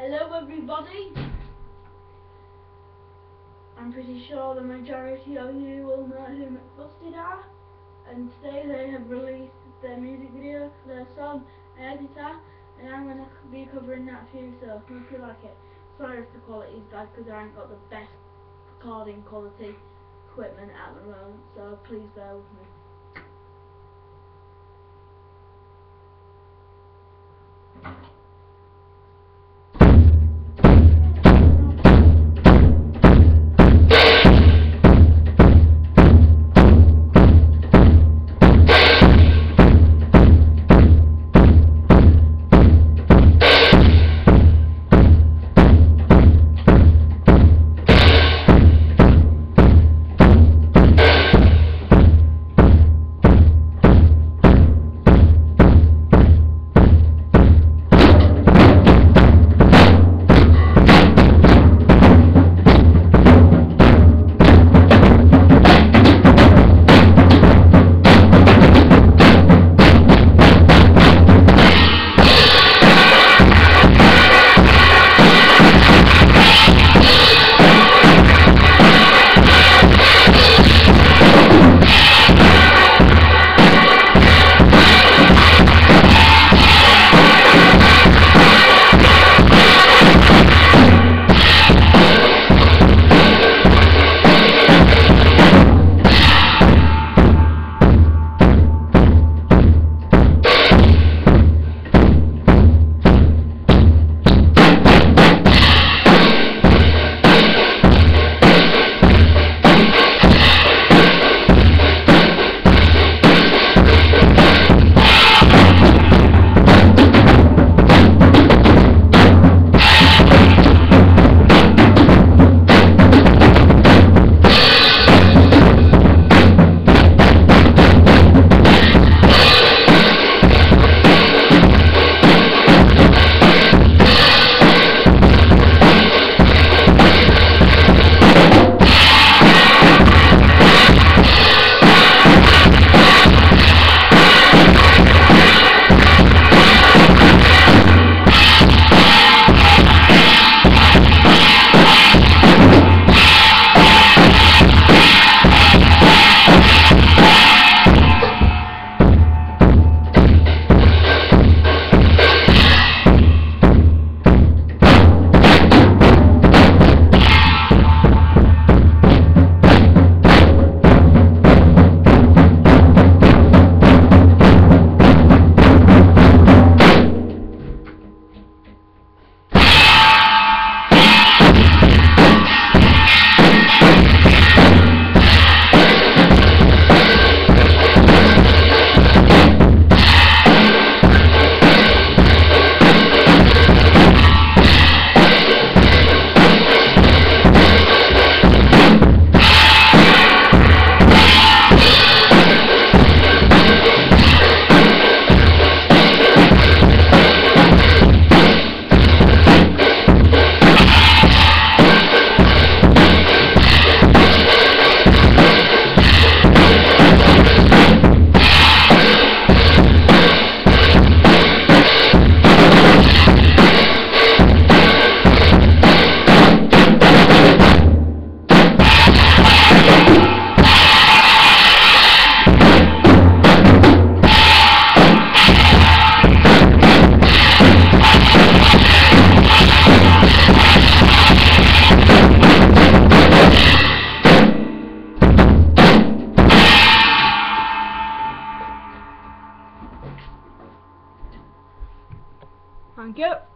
Hello everybody. I'm pretty sure the majority of you will know who McBusted are, and today they have released their music video for their song Editor, and I'm going to be covering that for you, so hope you like it. Sorry if the quality is bad because I haven't got the best recording quality equipment at the moment, so please bear with me. Thank you.